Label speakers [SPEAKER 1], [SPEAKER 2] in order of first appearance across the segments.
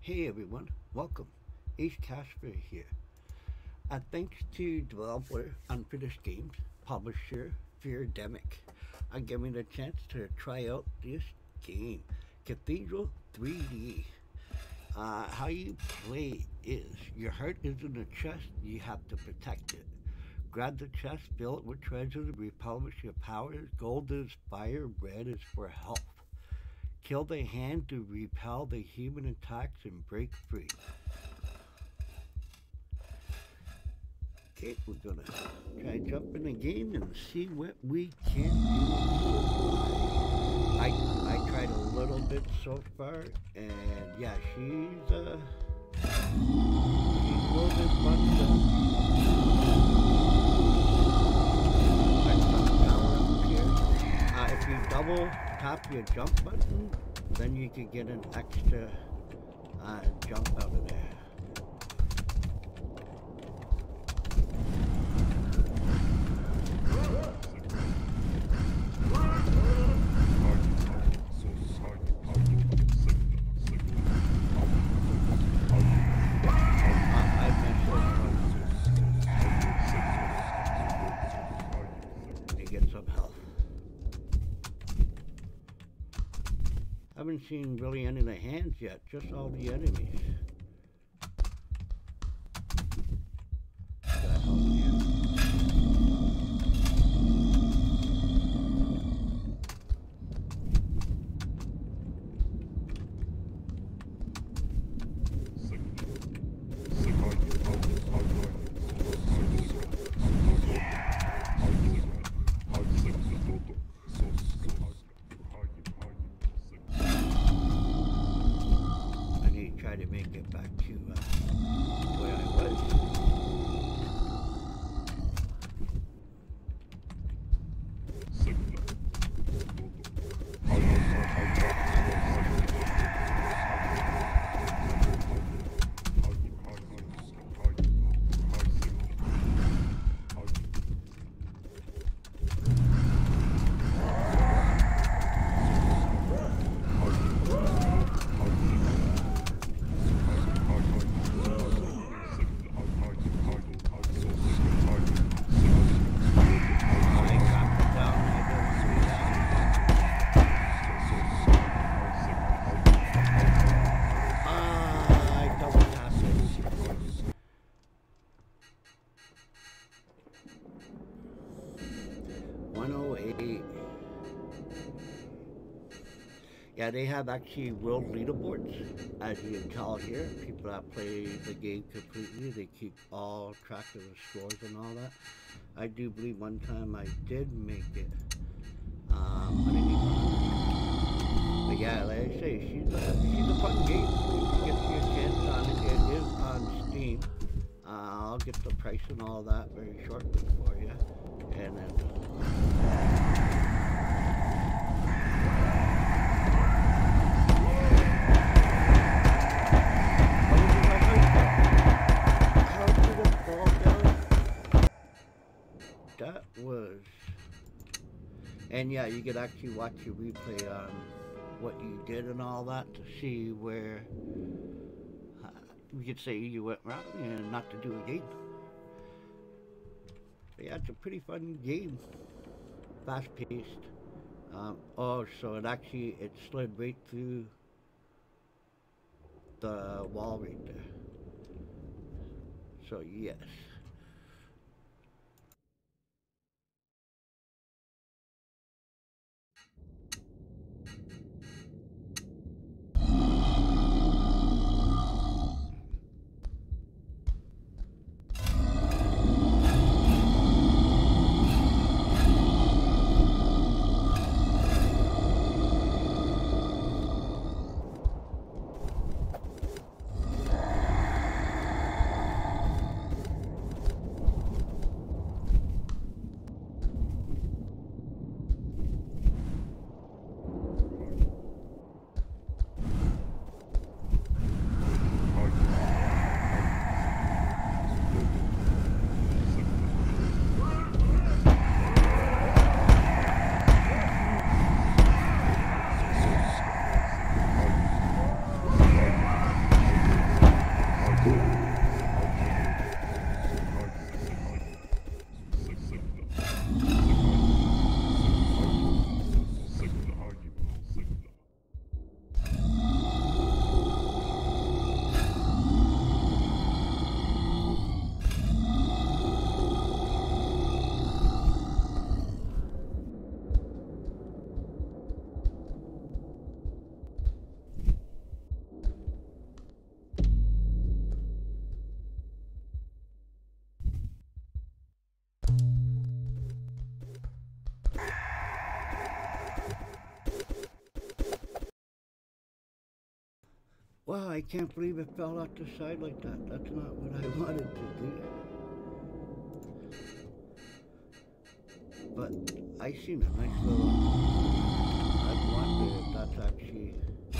[SPEAKER 1] Hey everyone, welcome. Cathedral here. Thanks to developer Unfinished Games, publisher Feardemic, I'm giving me the chance to try out this game, Cathedral 3D. How you play is your heart is in the chest, you have to protect it. Grab the chest, fill it with treasures, replenish your powers. Gold is fire, red is for health. Kill the hand to repel the human attacks and break free. Okay, we're gonna try to jump in the game and see what we can do. I tried a little bit so far, and yeah, she's a little bit fun to power up here. If you double tap your jump button, then you can get an extra jump out of there. I haven't seen really any of the hands yet, just all the enemies. Gotta help you. To make it back to where I was. Yeah, they have actually world leaderboards, as you can tell here. People that play the game completely, they keep all track of the scores and all that. I do believe one time I did make it underneath. But yeah, like I say, she's a fun game. You get your chance on it. It is on Steam. I'll get the price and all that very shortly for you. And then that was, and yeah, you could actually watch your replay on what you did and all that to see where we could say you went wrong and not to do again. But yeah, it's a pretty fun game, fast paced. Oh, so it slid right through the wall right there. So yes. Wow, I can't believe it fell out the side like that. That's not what I wanted to do. But I seen a nice little... I wonder if that's actually...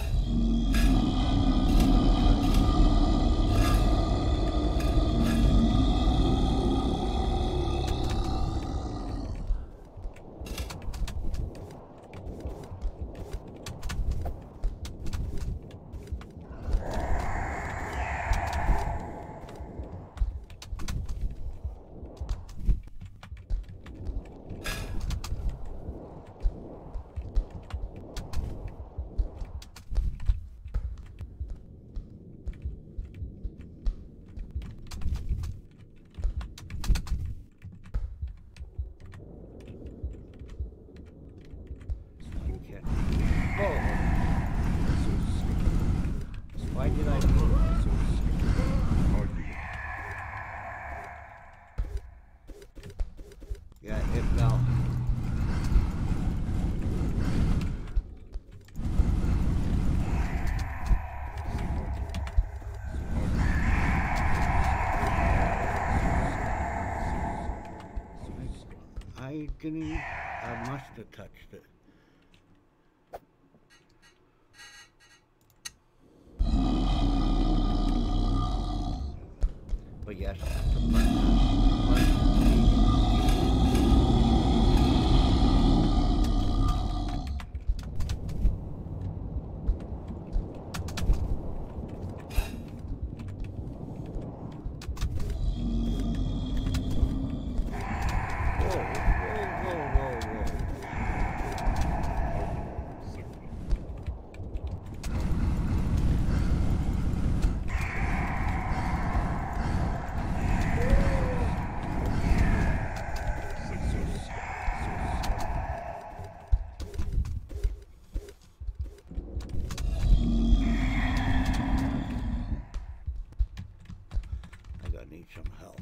[SPEAKER 1] Why did I do that? Yeah, it fell. I must have touched it. But yes, that's a button. Some help.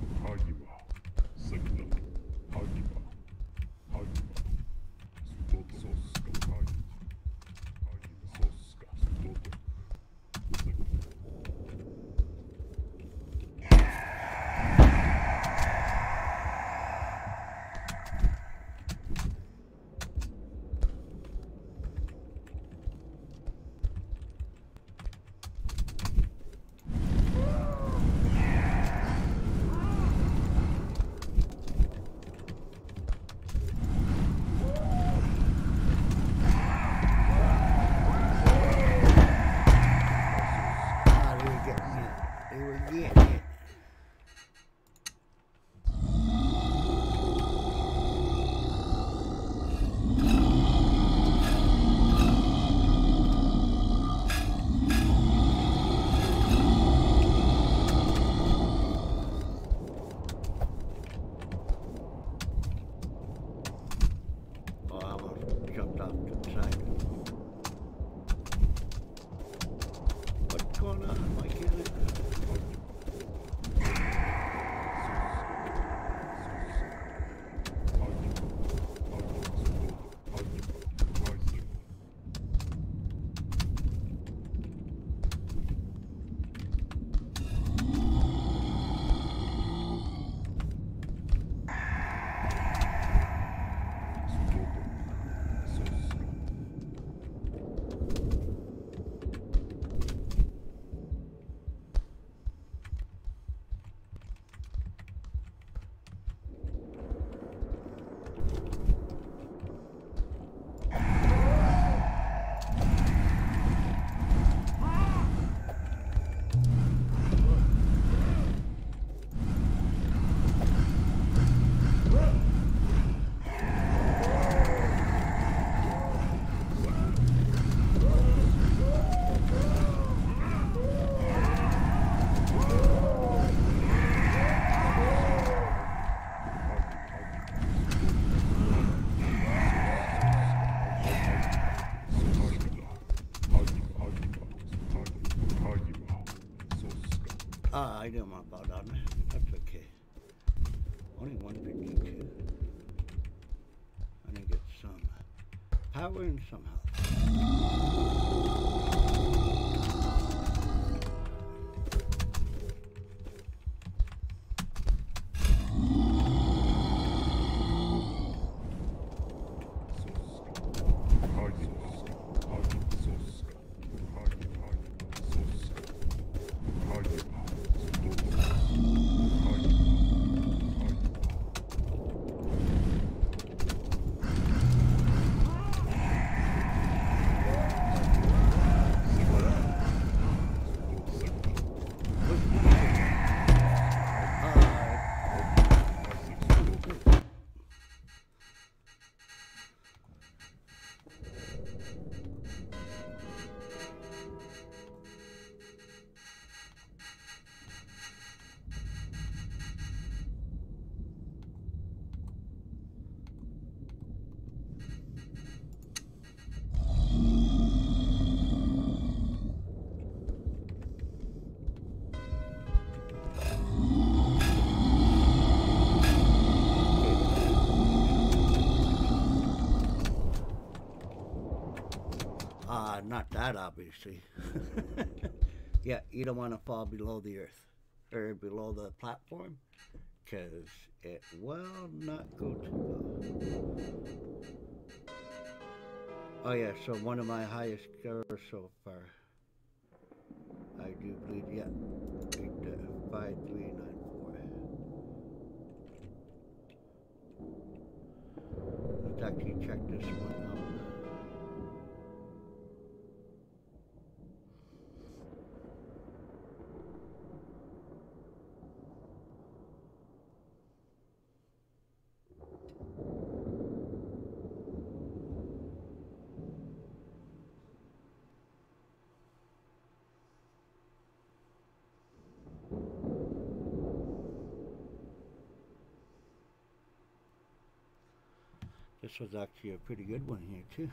[SPEAKER 1] I didn't want about on it. That's okay. Only 152. I think it's some power and some health. Not that obviously. Yeah, you don't want to fall below the earth or below the platform because it will not go too well. Oh yeah, so one of my highest scores so far. I do believe, yeah, 5394. Let's actually check this one out. This was actually a pretty good one here too.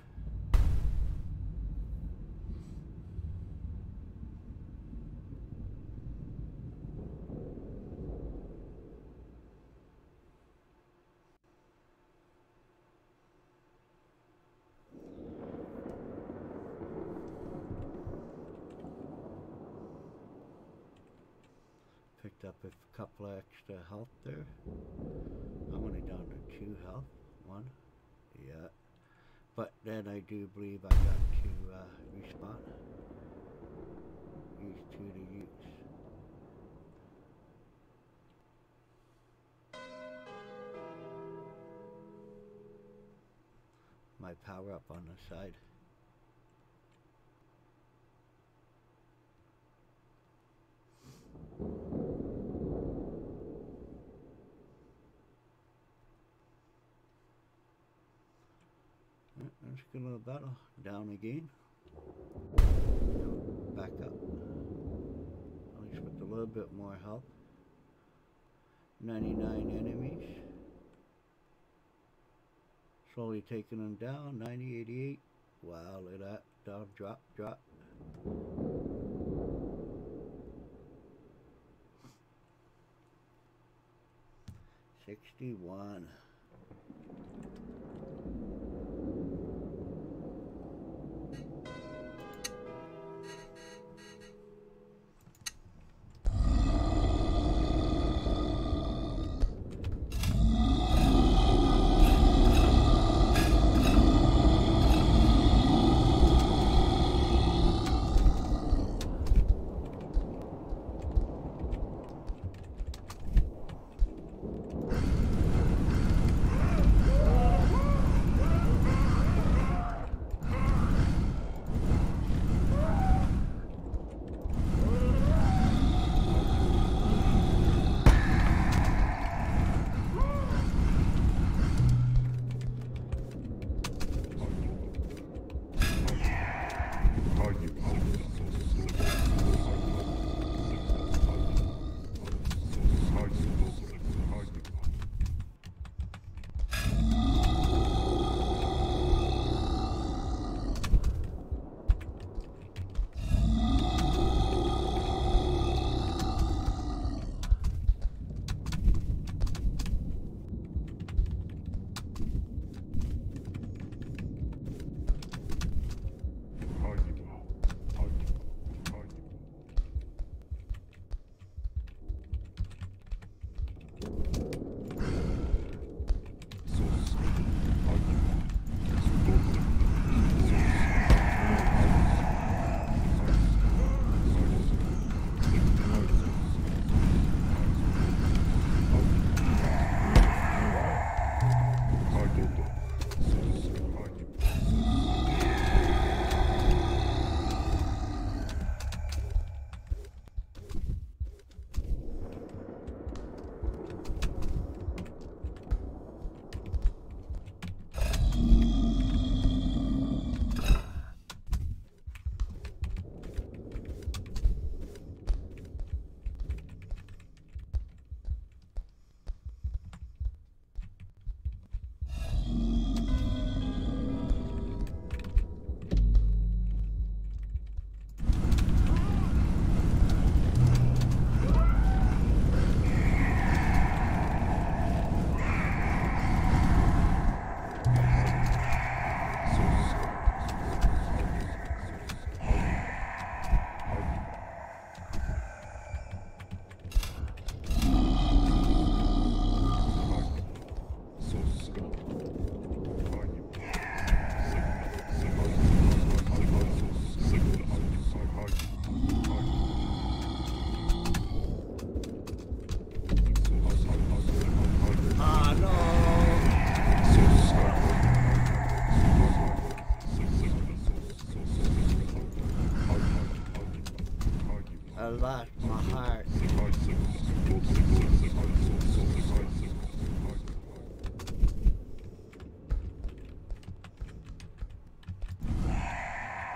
[SPEAKER 1] Picked up a couple of extra health there. I'm only down to 2 health. 1. Yeah. But then I do believe I got to respawn. Use 2 to use. My power up on the side. Let's get a little battle. Down again. Back up. At least with a little bit more help. 99 enemies. Slowly taking them down. 90, 88. Wow, look at that. Down, drop, drop. 61.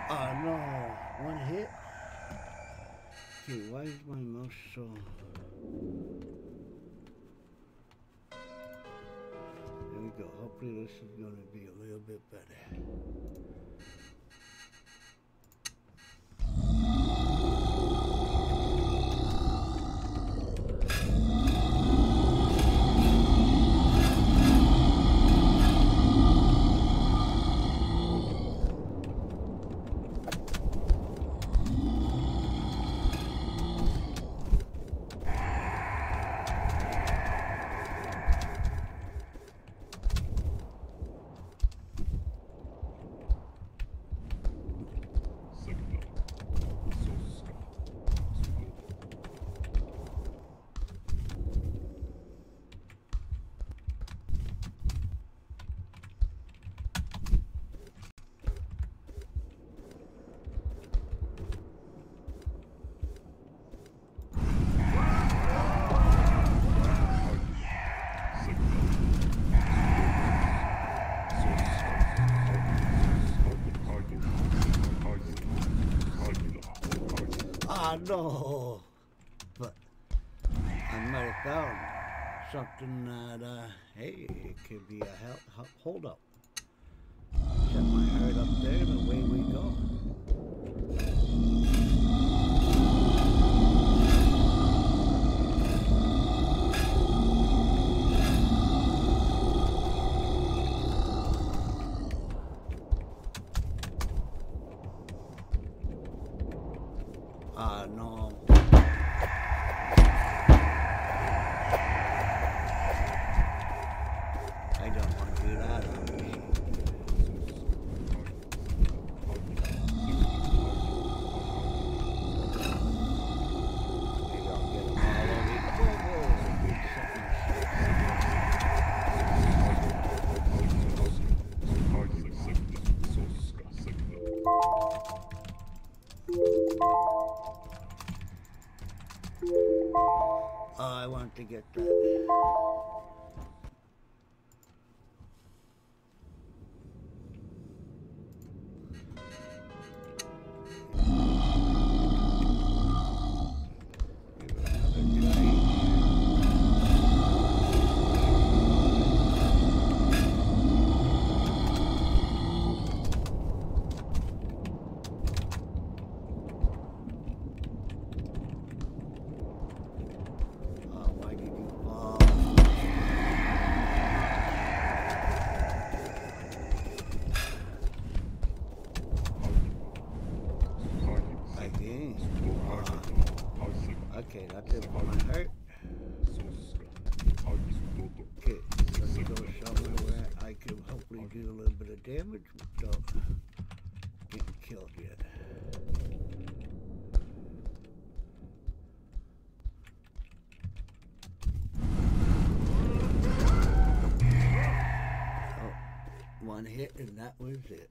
[SPEAKER 1] Oh no, one hit. Okay, why is my mouse so... There we go. Hopefully this is going to be a little bit better. No, but I might have found something that, hey, it could be a hold up. Set my heart up there and away we go. No. I don't want to do that. Maybe I'll get them all I want to get that. Okay, that's it for my heart. Okay, let's go somewhere where I can hopefully do a little bit of damage without getting killed yet. Oh, one hit and that was it.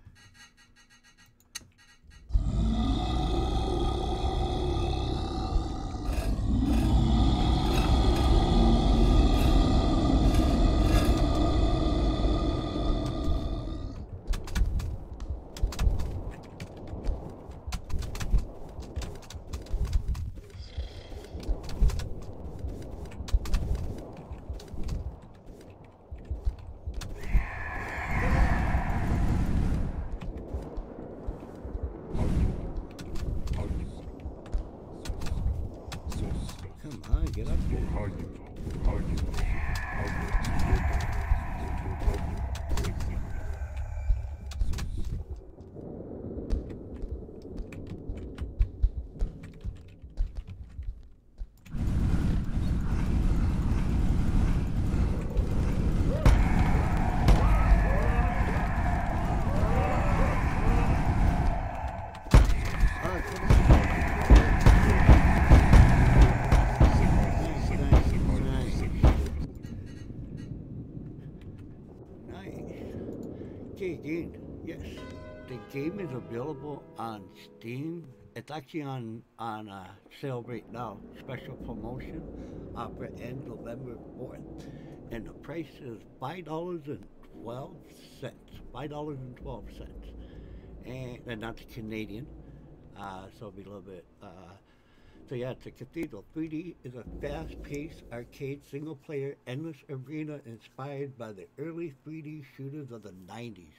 [SPEAKER 1] Get up there. Okay, again, yes, the game is available on Steam. It's actually on sale right now, special promotion, offer ends November 4th, and the price is $5.12. $5.12. and that's Canadian, so it'll be a little bit. So yeah, it's a Cathedral. 3D is a fast-paced arcade single-player endless arena inspired by the early 3D shooters of the 90s.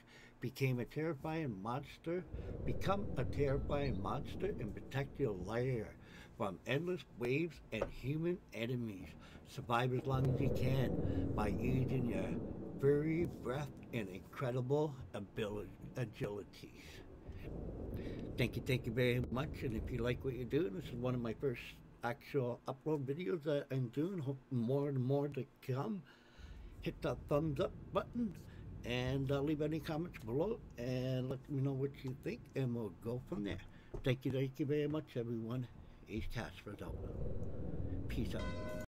[SPEAKER 1] Become a terrifying monster and protect your lair from endless waves and human enemies. Survive as long as you can by using your furry breath and incredible agilities. Thank you very much. And if you like what you're doing, this is one of my first actual upload videos that I'm doing. Hope more and more to come. Hit that thumbs up button and leave any comments below and let me know what you think, and we'll go from there. Thank you very much, everyone. Ace Casper's out. Peace out.